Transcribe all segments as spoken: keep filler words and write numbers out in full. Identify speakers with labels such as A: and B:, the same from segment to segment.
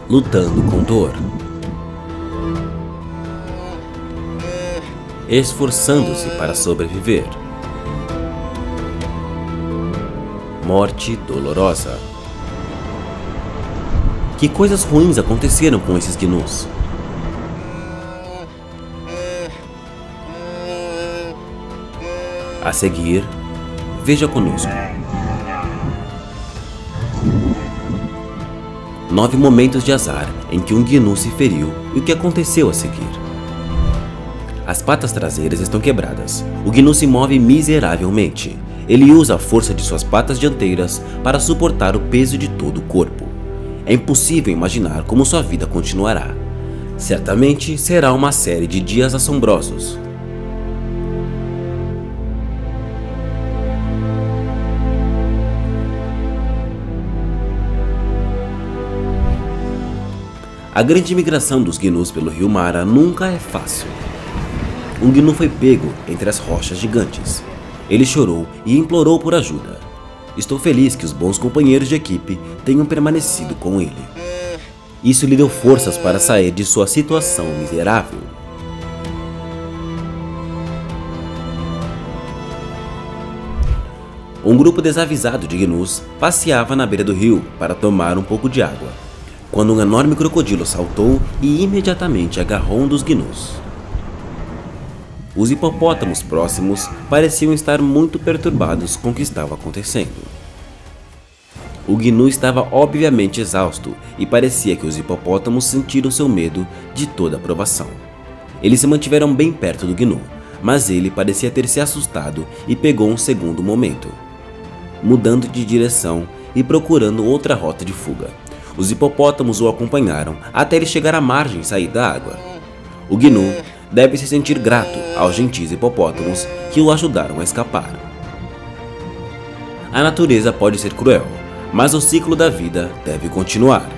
A: lutando com dor, esforçando-se para sobreviver. Morte dolorosa. Que coisas ruins aconteceram com esses gnus? A seguir, veja conosco. Nove momentos de azar em que um gnu se feriu e o que aconteceu a seguir. As patas traseiras estão quebradas. O gnu se move miseravelmente. Ele usa a força de suas patas dianteiras para suportar o peso de todo o corpo. É impossível imaginar como sua vida continuará. Certamente será uma série de dias assombrosos. A grande migração dos gnus pelo rio Mara nunca é fácil. Um gnu foi pego entre as rochas gigantes. Ele chorou e implorou por ajuda. Estou feliz que os bons companheiros de equipe tenham permanecido com ele. Isso lhe deu forças para sair de sua situação miserável. Um grupo desavisado de gnus passeava na beira do rio para tomar um pouco de água, quando um enorme crocodilo saltou e imediatamente agarrou um dos gnus. Os hipopótamos próximos pareciam estar muito perturbados com o que estava acontecendo. O gnu estava obviamente exausto e parecia que os hipopótamos sentiram seu medo de toda a provação. Eles se mantiveram bem perto do gnu, mas ele parecia ter se assustado e pegou um segundo momento, mudando de direção e procurando outra rota de fuga. Os hipopótamos o acompanharam até ele chegar à margem e sair da água. O gnu deve se sentir grato aos gentis hipopótamos que o ajudaram a escapar. A natureza pode ser cruel, mas o ciclo da vida deve continuar.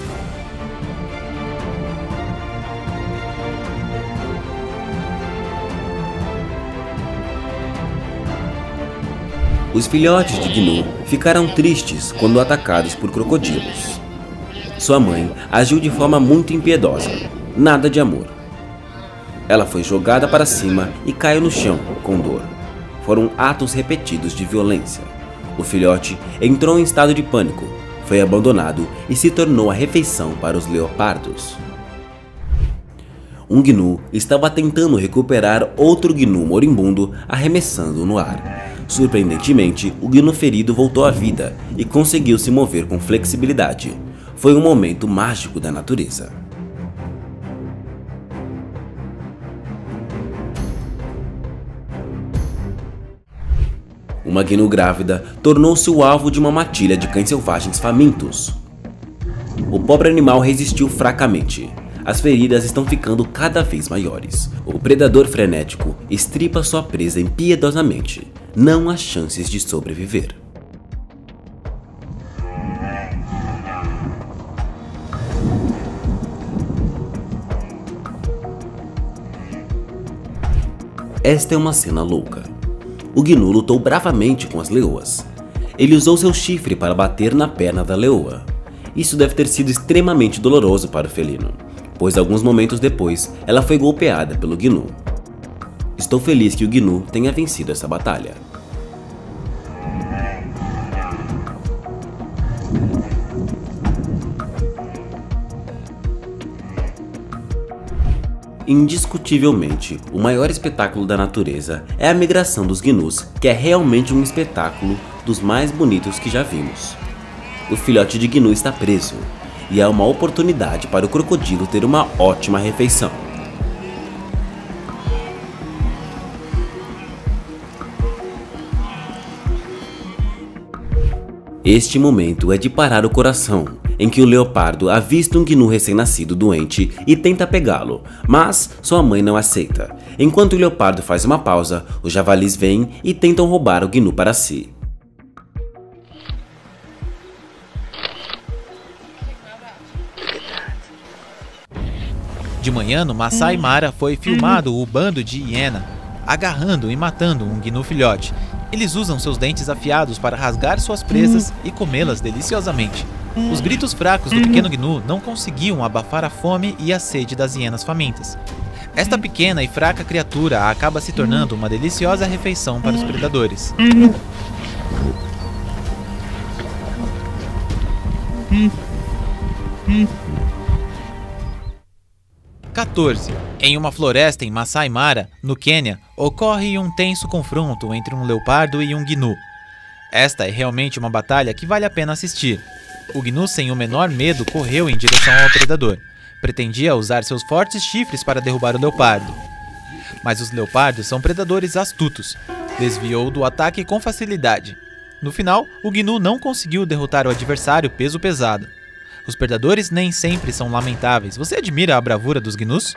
A: Os filhotes de gnu ficaram tristes quando atacados por crocodilos. Sua mãe agiu de forma muito impiedosa, nada de amor. Ela foi jogada para cima e caiu no chão com dor. Foram atos repetidos de violência. O filhote entrou em estado de pânico, foi abandonado e se tornou a refeição para os leopardos. Um gnu estava tentando recuperar outro gnu moribundo, arremessando-o no ar. Surpreendentemente, o gnu ferido voltou à vida e conseguiu se mover com flexibilidade. Foi um momento mágico da natureza. Uma gnu grávida tornou-se o alvo de uma matilha de cães selvagens famintos. O pobre animal resistiu fracamente. As feridas estão ficando cada vez maiores. O predador frenético estripa sua presa impiedosamente. Não há chances de sobreviver. Esta é uma cena louca. O gnu lutou bravamente com as leoas. Ele usou seu chifre para bater na perna da leoa. Isso deve ter sido extremamente doloroso para o felino, pois alguns momentos depois ela foi golpeada pelo gnu. Estou feliz que o gnu tenha vencido essa batalha. Indiscutivelmente, o maior espetáculo da natureza é a migração dos gnus, que é realmente um espetáculo dos mais bonitos que já vimos. O filhote de gnu está preso, e é uma oportunidade para o crocodilo ter uma ótima refeição. Este momento é de parar o coração, em que o leopardo avista um gnu recém-nascido doente e tenta pegá-lo, mas sua mãe não aceita. Enquanto o leopardo faz uma pausa, os javalis vêm e tentam roubar o gnu para si.
B: De manhã, no Masai Mara, foi filmado o bando de hiena agarrando e matando um gnu filhote. Eles usam seus dentes afiados para rasgar suas presas e comê-las deliciosamente. Os gritos fracos do pequeno gnu não conseguiam abafar a fome e a sede das hienas famintas. Esta pequena e fraca criatura acaba se tornando uma deliciosa refeição para os predadores. quatorze. Em uma floresta em Masai Mara, no Quênia, ocorre um tenso confronto entre um leopardo e um gnu. Esta é realmente uma batalha que vale a pena assistir. O gnu, sem o menor medo, correu em direção ao predador. Pretendia usar seus fortes chifres para derrubar o leopardo. Mas os leopardos são predadores astutos. Desviou do ataque com facilidade. No final, o gnu não conseguiu derrotar o adversário peso pesado. Os predadores nem sempre são lamentáveis. Você admira a bravura dos gnus?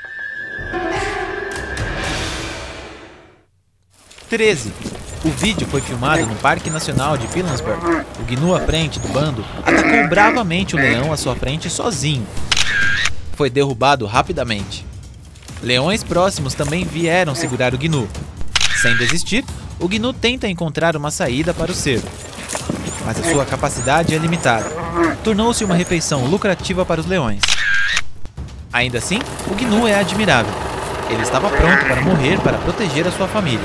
B: treze. O vídeo foi filmado no Parque Nacional de Pilanesberg. O gnu à frente do bando atacou bravamente o leão à sua frente sozinho. Foi derrubado rapidamente. Leões próximos também vieram segurar o gnu. Sem desistir, o gnu tenta encontrar uma saída para o cerco. Mas a sua capacidade é limitada. Tornou-se uma refeição lucrativa para os leões. Ainda assim, o gnu é admirável. Ele estava pronto para morrer para proteger a sua família.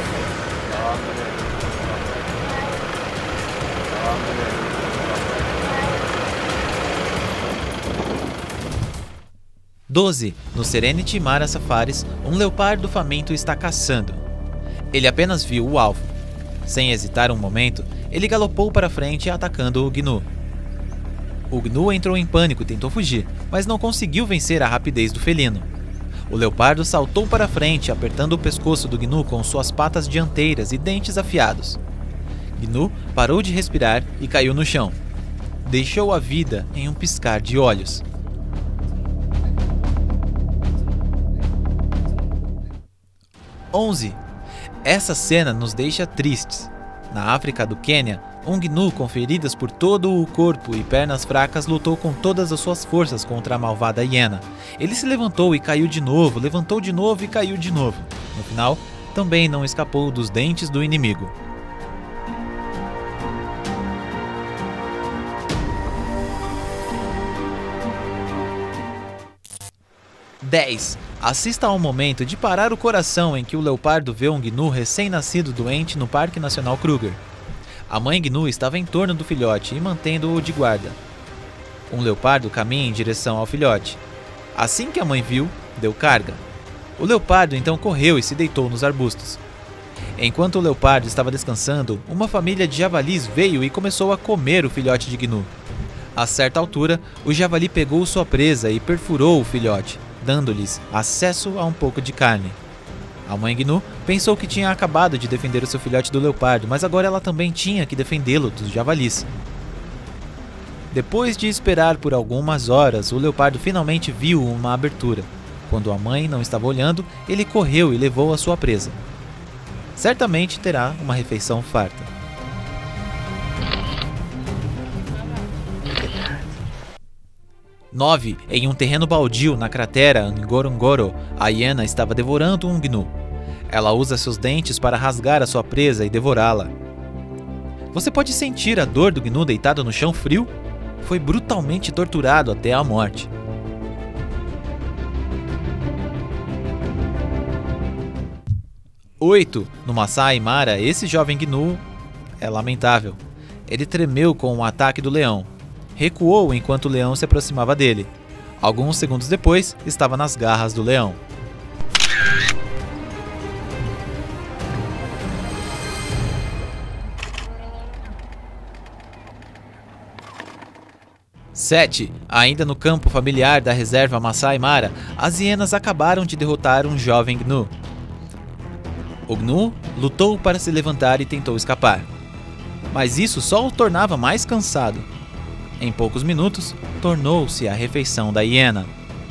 B: doze. No Serenity Mara Safaris, um leopardo faminto está caçando. Ele apenas viu o alvo. Sem hesitar um momento, ele galopou para frente atacando o gnu. O gnu entrou em pânico e tentou fugir, mas não conseguiu vencer a rapidez do felino. O leopardo saltou para frente, apertando o pescoço do gnu com suas patas dianteiras e dentes afiados. Gnu parou de respirar e caiu no chão. Deixou a vida em um piscar de olhos. onze. Essa cena nos deixa tristes. Na África do Quênia, um gnu com feridas por todo o corpo e pernas fracas lutou com todas as suas forças contra a malvada hiena. Ele se levantou e caiu de novo, levantou de novo e caiu de novo. No final, também não escapou dos dentes do inimigo. dez. Assista ao momento de parar o coração em que o leopardo vê um gnu recém-nascido doente no Parque Nacional Kruger. A mãe gnu estava em torno do filhote e mantendo-o de guarda. Um leopardo caminha em direção ao filhote. Assim que a mãe viu, deu carga. O leopardo então correu e se deitou nos arbustos. Enquanto o leopardo estava descansando, uma família de javalis veio e começou a comer o filhote de gnu. A certa altura, o javali pegou sua presa e perfurou o filhote, dando-lhes acesso a um pouco de carne. A mãe gnu pensou que tinha acabado de defender o seu filhote do leopardo, mas agora ela também tinha que defendê-lo dos javalis. Depois de esperar por algumas horas, o leopardo finalmente viu uma abertura. Quando a mãe não estava olhando, ele correu e levou a sua presa. Certamente terá uma refeição farta. nove. Em um terreno baldio na cratera Ngorongoro, a hiena estava devorando um gnu. Ela usa seus dentes para rasgar a sua presa e devorá-la. Você pode sentir a dor do gnu deitado no chão frio? Foi brutalmente torturado até a morte. oito. No Masai Mara, esse jovem gnu é lamentável. Ele tremeu com o ataque do leão. Recuou enquanto o leão se aproximava dele. Alguns segundos depois, estava nas garras do leão. sete. Ainda no campo familiar da reserva Masai Mara, as hienas acabaram de derrotar um jovem gnu. O gnu lutou para se levantar e tentou escapar. Mas isso só o tornava mais cansado. Em poucos minutos, tornou-se a refeição da hiena.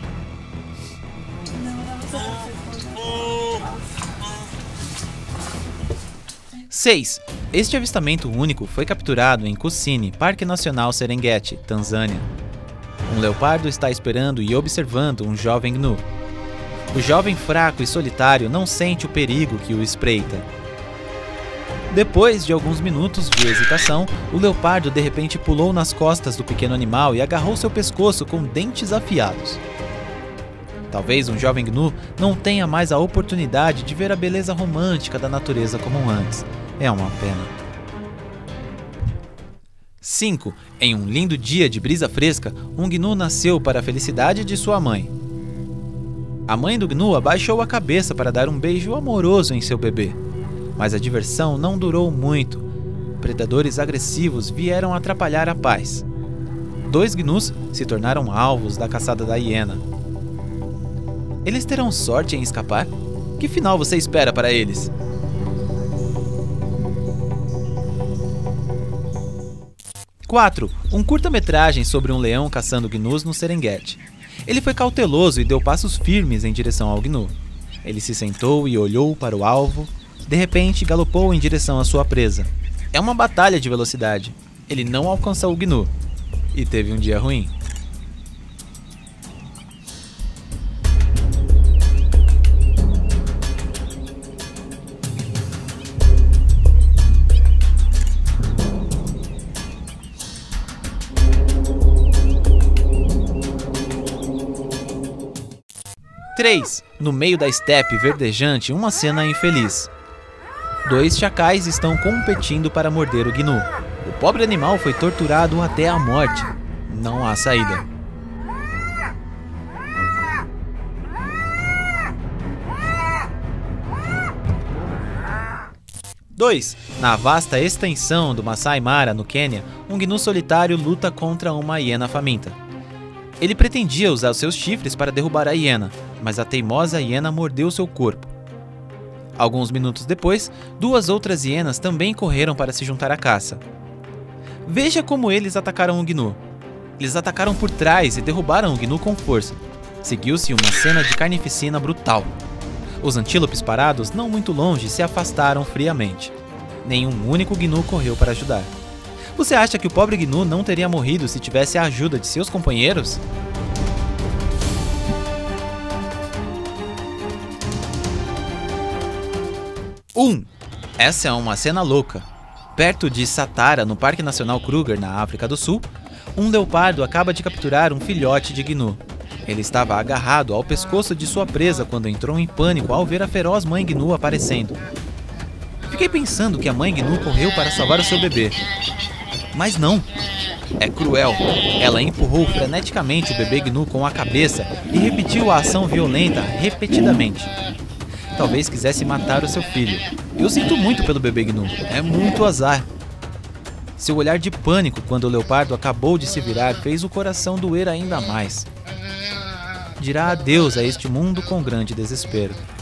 B: seis. Este avistamento único foi capturado em Kusini, Parque Nacional Serengeti, Tanzânia. Um leopardo está esperando e observando um jovem gnu. O jovem fraco e solitário não sente o perigo que o espreita. Depois de alguns minutos de hesitação, o leopardo de repente pulou nas costas do pequeno animal e agarrou seu pescoço com dentes afiados. Talvez um jovem gnu não tenha mais a oportunidade de ver a beleza romântica da natureza como antes. É uma pena. cinco. Em um lindo dia de brisa fresca, um gnu nasceu para a felicidade de sua mãe. A mãe do gnu abaixou a cabeça para dar um beijo amoroso em seu bebê. Mas a diversão não durou muito. Predadores agressivos vieram atrapalhar a paz. Dois gnus se tornaram alvos da caçada da hiena. Eles terão sorte em escapar? Que final você espera para eles? quatro. Um curta-metragem sobre um leão caçando gnus no Serengeti. Ele foi cauteloso e deu passos firmes em direção ao gnu. Ele se sentou e olhou para o alvo. De repente, galopou em direção à sua presa. É uma batalha de velocidade. Ele não alcançou o gnu e teve um dia ruim. três. No meio da estepe verdejante, uma cena infeliz. Dois chacais estão competindo para morder o gnu. O pobre animal foi torturado até a morte. Não há saída. dois. Na vasta extensão do Masai Mara, no Quênia, um gnu solitário luta contra uma hiena faminta. Ele pretendia usar seus chifres para derrubar a hiena, mas a teimosa hiena mordeu seu corpo. Alguns minutos depois, duas outras hienas também correram para se juntar à caça. Veja como eles atacaram o gnu. Eles atacaram por trás e derrubaram o gnu com força. Seguiu-se uma cena de carnificina brutal. Os antílopes parados não muito longe se afastaram friamente. Nenhum único gnu correu para ajudar. Você acha que o pobre gnu não teria morrido se tivesse a ajuda de seus companheiros? um. Essa é uma cena louca. Perto de Satara, no Parque Nacional Kruger, na África do Sul, um leopardo acaba de capturar um filhote de gnu. Ele estava agarrado ao pescoço de sua presa quando entrou em pânico ao ver a feroz mãe gnu aparecendo. Fiquei pensando que a mãe gnu correu para salvar o seu bebê. Mas não. É cruel. Ela empurrou freneticamente o bebê gnu com a cabeça e repetiu a ação violenta repetidamente. Talvez quisesse matar o seu filho. Eu sinto muito pelo bebê gnu. É muito azar. Seu olhar de pânico quando o leopardo acabou de se virar fez o coração doer ainda mais. Dirá adeus a este mundo com grande desespero.